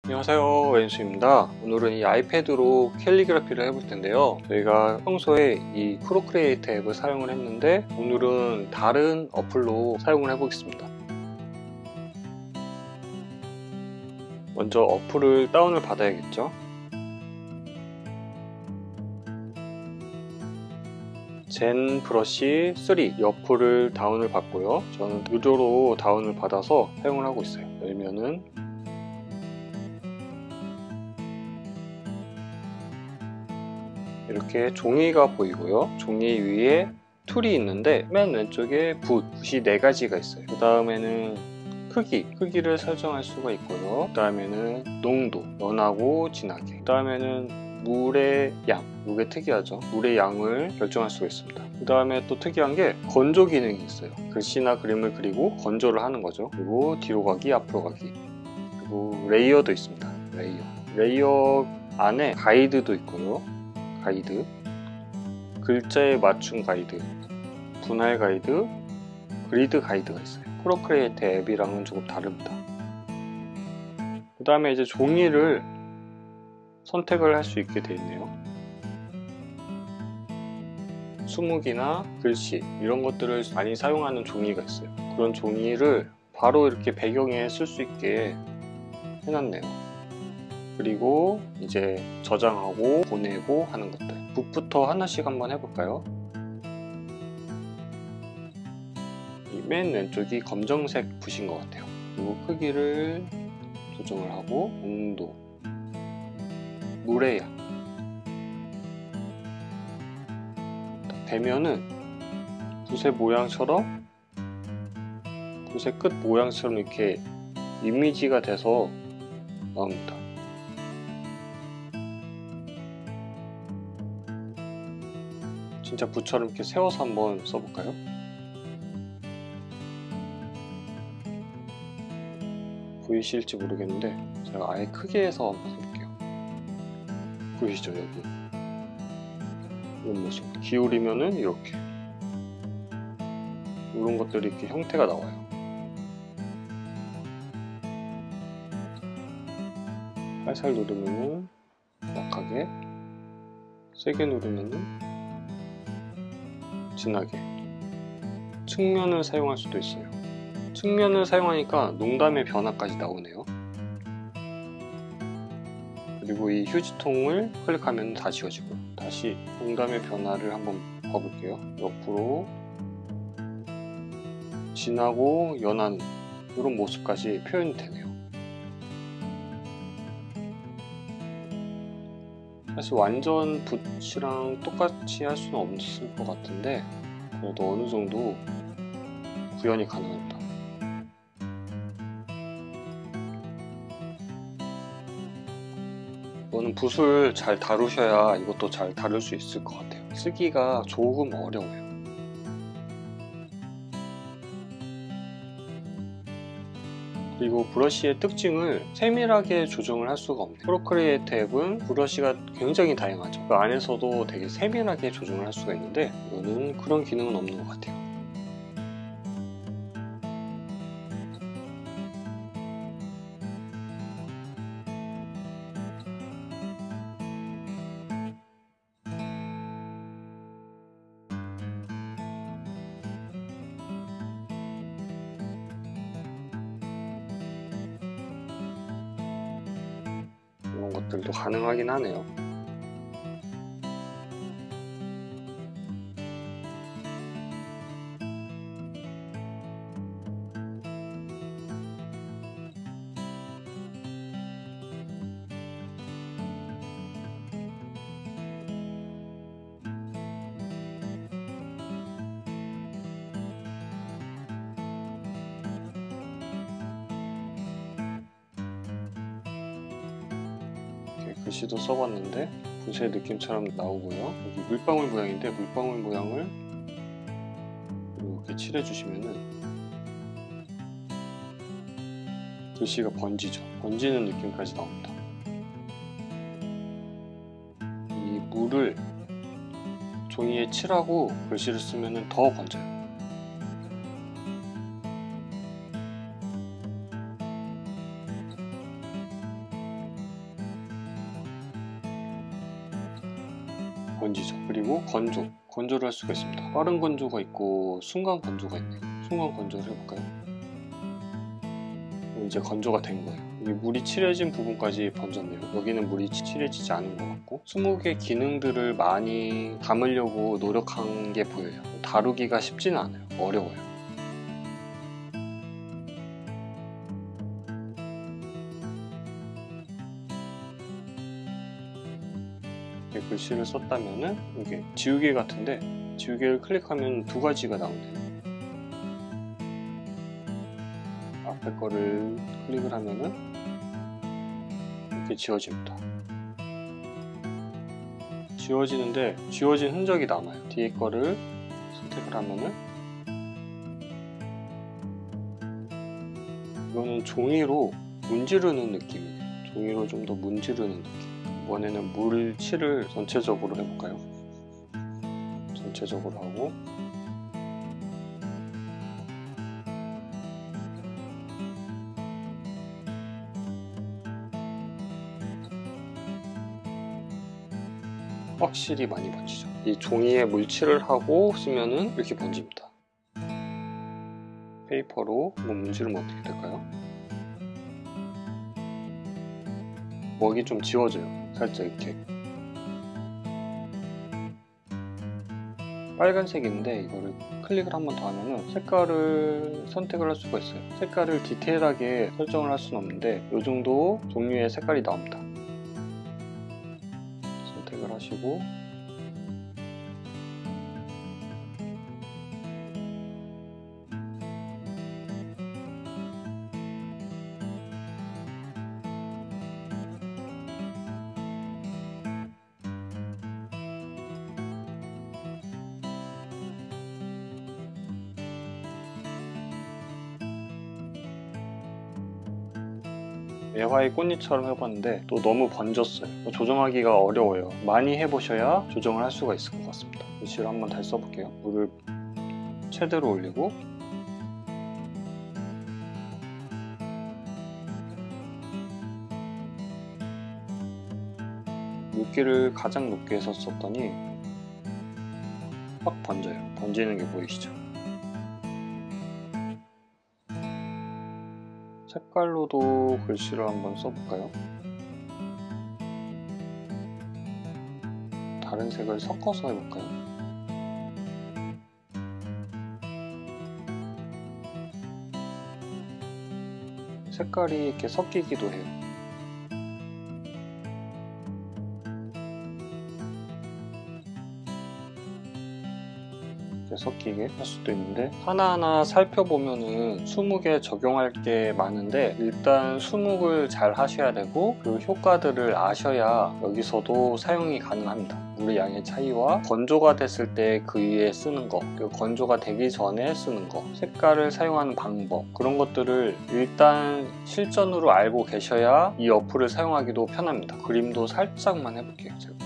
안녕하세요, 왼수입니다. 오늘은 이 아이패드로 캘리그라피를 해볼 텐데요. 저희가 평소에 이 프로크리에이트 앱을 사용을 했는데 오늘은 다른 어플로 사용을 해보겠습니다. 먼저 어플을 다운을 받아야겠죠. 젠 브러쉬 3 이 어플을 다운을 받고요. 저는 무료로 다운을 받아서 사용을 하고 있어요. 열면은 이렇게 종이가 보이고요. 종이 위에 툴이 있는데 맨 왼쪽에 붓이 4가지가 있어요. 그 다음에는 크기를 설정할 수가 있고요. 그 다음에는 농도, 연하고 진하게. 그 다음에는 물의 양, 이게 특이하죠. 물의 양을 결정할 수가 있습니다. 그 다음에 또 특이한 게 건조 기능이 있어요. 글씨나 그림을 그리고 건조를 하는 거죠. 그리고 뒤로 가기, 앞으로 가기. 그리고 레이어도 있습니다. 레이어 안에 가이드도 있고요. 가이드, 글자에 맞춘 가이드, 분할 가이드, 그리드 가이드가 있어요. 프로크리에이트 앱이랑은 조금 다릅니다. 그 다음에 이제 종이를 선택을 할 수 있게 되어 있네요. 수묵이나 글씨 이런 것들을 많이 사용하는 종이가 있어요. 그런 종이를 바로 이렇게 배경에 쓸 수 있게 해놨네요. 그리고 이제 저장하고 보내고 하는 것들, 붓부터 하나씩 한번 해볼까요? 이 맨 왼쪽이 검정색 붓인 것 같아요. 그리고 크기를 조정을 하고, 농도, 물의 양. 되면은 붓의 모양처럼, 붓의 끝 모양처럼 이렇게 이미지가 돼서 나옵니다. 진짜 붓처럼 이렇게 세워서 한번 써볼까요? 보이실지 모르겠는데 제가 아예 크게 해서 한번 해볼게요. 보이시죠? 여기 이런 모습. 기울이면은 이렇게 이런 것들이 이렇게 형태가 나와요. 살살 누르면은 약하게, 세게 누르면은 진하게. 측면을 사용할 수도 있어요. 측면을 사용하니까 농담의 변화까지 나오네요. 그리고 이 휴지통을 클릭하면 다 지워지고, 다시 농담의 변화를 한번 봐볼게요. 옆으로 진하고 연한 이런 모습까지 표현이 되네요. 사실 완전 붓이랑 똑같이 할 수는 없을 것 같은데 그래도 어느 정도 구현이 가능합니다. 이거는 붓을 잘 다루셔야 이것도 잘 다룰 수 있을 것 같아요. 쓰기가 조금 어려워요. 그리고 브러쉬의 특징을 세밀하게 조정을 할 수가 없네요. 프로크리에이트 앱은 브러쉬가 굉장히 다양하죠. 그 안에서도 되게 세밀하게 조정을 할 수가 있는데 이거는 그런 기능은 없는 것 같아요. 이런 것들도 가능하긴 하네요. 글씨도 써봤는데 붓의 느낌처럼 나오고요. 여기 물방울 모양인데 물방울 모양을 이렇게 칠해주시면은 글씨가 번지죠. 번지는 느낌까지 나옵니다. 이 물을 종이에 칠하고 글씨를 쓰면은 더 번져요. 번지죠. 그리고 건조를 할 수가 있습니다. 빠른 건조가 있고 순간 건조가 있네요. 순간 건조를 해볼까요? 이제 건조가 된 거예요. 이 물이 칠해진 부분까지 번졌네요. 여기는 물이 칠해지지 않은 것 같고 20개 기능들을 많이 담으려고 노력한 게 보여요. 다루기가 쉽지는 않아요. 어려워요. 글씨를 썼다면은 이게 지우개 같은데 지우개를 클릭하면 두 가지가 나오네요. 앞에 거를 클릭을 하면은 이렇게 지워집니다. 지워지는데 지워진 흔적이 남아요. 뒤에 거를 선택을 하면은 이거는 종이로 문지르는 느낌이에요. 종이로 좀 더 문지르는 느낌. 이번에는 물칠을 전체적으로 해볼까요? 전체적으로 하고 확실히 많이 번지죠. 이 종이에 물칠을 하고 쓰면은 이렇게 번집니다. 페이퍼로 한번 문지르면 어떻게 될까요? 먹이 좀 지워져요. 살짝 이렇게 빨간색인데 이거를 클릭을 한 번 더 하면은 색깔을 선택을 할 수가 있어요. 색깔을 디테일하게 설정을 할 수는 없는데 이 정도 종류의 색깔이 나옵니다. 선택을 하시고 매화의 꽃잎처럼 해봤는데 또 너무 번졌어요. 조정하기가 어려워요. 많이 해보셔야 조정을 할 수가 있을 것 같습니다. 글씨를 한번 다시 써볼게요. 물을 최대로 올리고 물기를 가장 높게 해서 썼더니 확 번져요. 번지는 게 보이시죠? 색깔로도 글씨를 한번 써볼까요? 다른 색을 섞어서 해볼까요? 색깔이 이렇게 섞이기도 해요. 섞이게 할 수도 있는데 하나하나 살펴보면은 20개 적용할 게 많은데 일단 수묵을 잘 하셔야 되고 그 효과들을 아셔야 여기서도 사용이 가능합니다. 물의 양의 차이와 건조가 됐을 때 그 위에 쓰는 거, 그리고 건조가 되기 전에 쓰는 거, 색깔을 사용하는 방법, 그런 것들을 일단 실전으로 알고 계셔야 이 어플을 사용하기도 편합니다. 그림도 살짝만 해볼게요. 제가.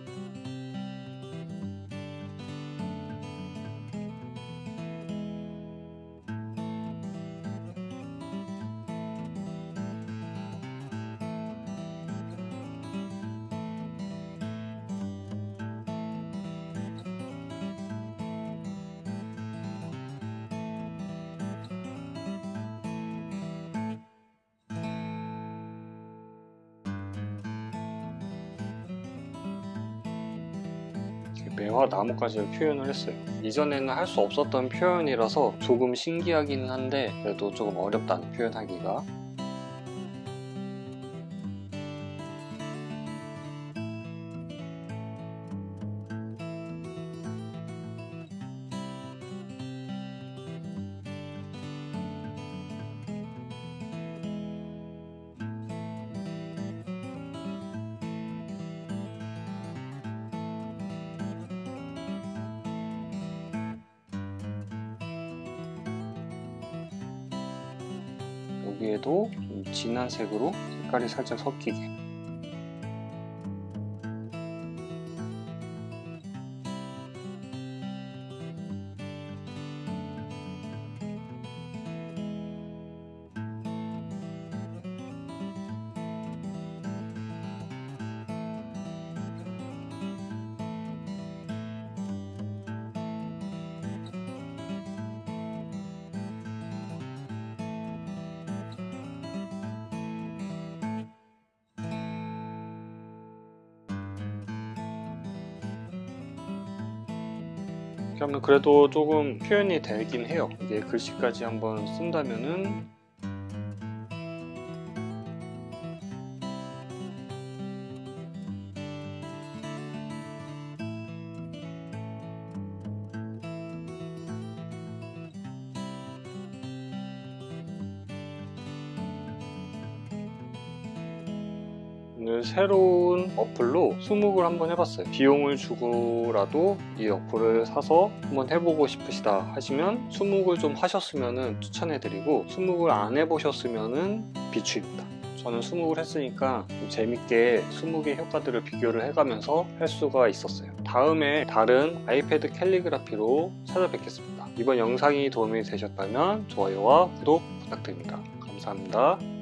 매화 나무까지 표현을 했어요. 이전에는 할 수 없었던 표현이라서 조금 신기하기는 한데 그래도 조금 어렵다는 표현하기가. 여기에도 좀 진한 색으로 색깔이 살짝 섞이게. 이렇게 하면 그래도 조금 표현이 되긴 해요. 이게 글씨까지 한번 쓴다면은 오늘 새로운 어플로 수묵을 한번 해봤어요. 비용을 주고라도 이 어플을 사서 한번 해보고 싶으시다 하시면 수묵을 좀 하셨으면 추천해드리고, 수묵을 안 해보셨으면 비추입니다. 저는 수묵을 했으니까 좀 재밌게 수묵의 효과들을 비교를 해가면서 할 수가 있었어요. 다음에 다른 아이패드 캘리그라피로 찾아뵙겠습니다. 이번 영상이 도움이 되셨다면 좋아요와 구독 부탁드립니다. 감사합니다.